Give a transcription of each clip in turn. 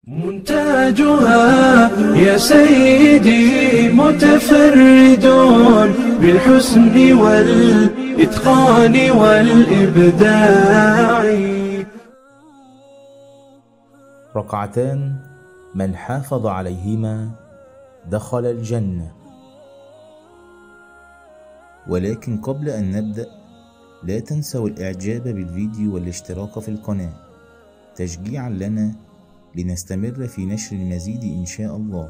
منتاجها يا سيدي متفرد بالحسن والإتقان والإبداع. ركعتان من حافظ عليهما دخل الجنة. ولكن قبل أن نبدأ لا تنسوا الإعجاب بالفيديو والاشتراك في القناة تشجيعا لنا لنستمر في نشر المزيد إن شاء الله.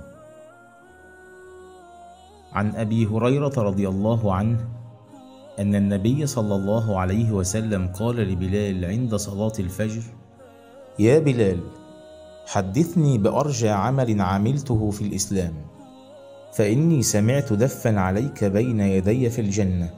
عن أبي هريرة رضي الله عنه أن النبي صلى الله عليه وسلم قال لبلال عند صلاة الفجر: يا بلال، حدثني بأرجى عمل عملته في الإسلام، فإني سمعت دفا عليك بين يدي في الجنة.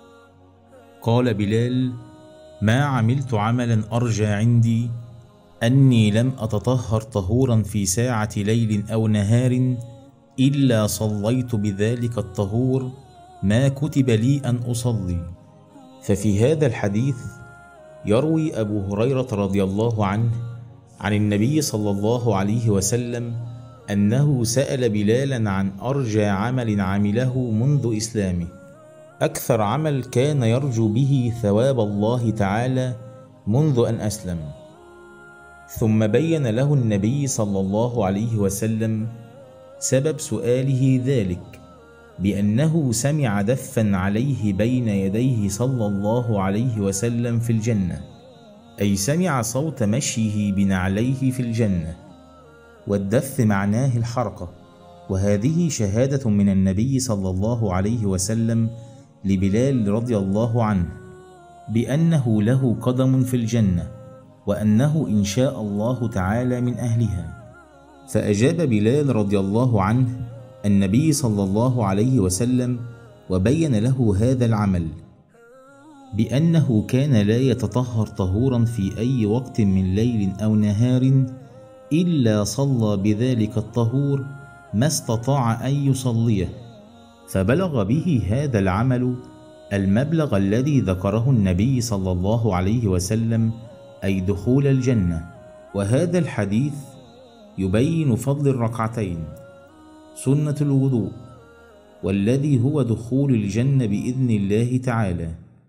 قال بلال: ما عملت عملا أرجى عندي أني لم أتطهر طهورا في ساعة ليل أو نهار إلا صليت بذلك الطهور ما كتب لي أن أصلي. ففي هذا الحديث يروي أبو هريرة رضي الله عنه عن النبي صلى الله عليه وسلم أنه سأل بلالا عن أرجى عمل عمله منذ إسلامه، أكثر عمل كان يرجو به ثواب الله تعالى منذ أن أسلم. ثم بين له النبي صلى الله عليه وسلم سبب سؤاله ذلك بأنه سمع دفا عليه بين يديه صلى الله عليه وسلم في الجنة، أي سمع صوت مشيه بنعليه في الجنة. والدف معناه الحرقة، وهذه شهادة من النبي صلى الله عليه وسلم لبلال رضي الله عنه بأنه له قدم في الجنة، وأنه إن شاء الله تعالى من أهلها. فأجاب بلال رضي الله عنه النبي صلى الله عليه وسلم وبين له هذا العمل بأنه كان لا يتطهر طهورا في أي وقت من ليل أو نهار إلا صلى بذلك الطهور ما استطاع أن يصليه، فبلغ به هذا العمل المبلغ الذي ذكره النبي صلى الله عليه وسلم، أي دخول الجنة. وهذا الحديث يبين فضل الركعتين سنة الوضوء، والذي هو دخول الجنة بإذن الله تعالى.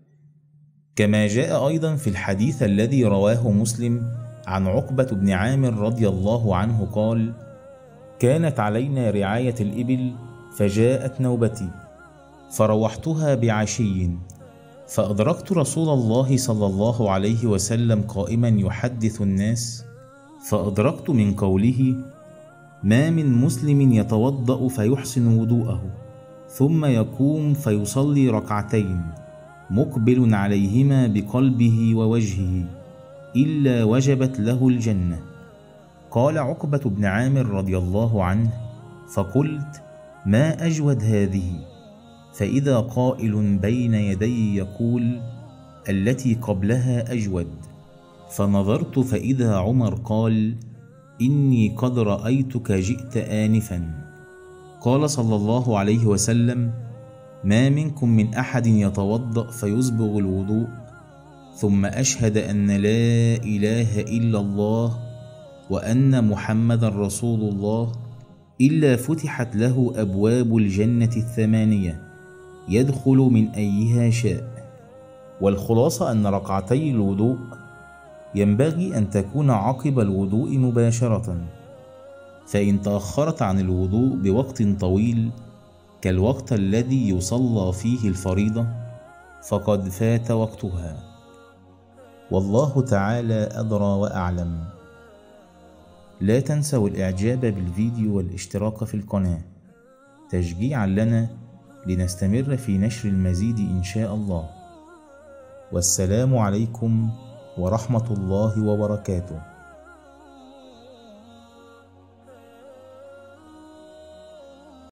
كما جاء أيضا في الحديث الذي رواه مسلم عن عقبة بن عامر رضي الله عنه قال: كانت علينا رعاية الإبل فجاءت نوبتي فروحتها بعشي، فأدركت رسول الله صلى الله عليه وسلم قائما يحدث الناس، فأدركت من قوله: ما من مسلم يتوضأ فيحسن وضوءه ثم يقوم فيصلي ركعتين مقبل عليهما بقلبه ووجهه إلا وجبت له الجنة. قال عقبة بن عامر رضي الله عنه: فقلت: ما أجود هذه؟ فإذا قائل بين يدي يقول: التي قبلها أجود. فنظرت فإذا عمر قال: إني قد رأيتك جئت آنفا. قال صلى الله عليه وسلم: ما منكم من أحد يتوضأ فيسبغ الوضوء ثم أشهد أن لا إله إلا الله وأن محمدا رسول الله إلا فتحت له أبواب الجنة الثمانية يدخل من أيها شاء. والخلاصة أن ركعتي الوضوء ينبغي أن تكون عقب الوضوء مباشرة، فإن تأخرت عن الوضوء بوقت طويل كالوقت الذي يصلى فيه الفريضة فقد فات وقتها، والله تعالى أدرى وأعلم. لا تنسوا الإعجاب بالفيديو والاشتراك في القناة تشجيعا لنا لنستمر في نشر المزيد إن شاء الله. والسلام عليكم ورحمة الله وبركاته.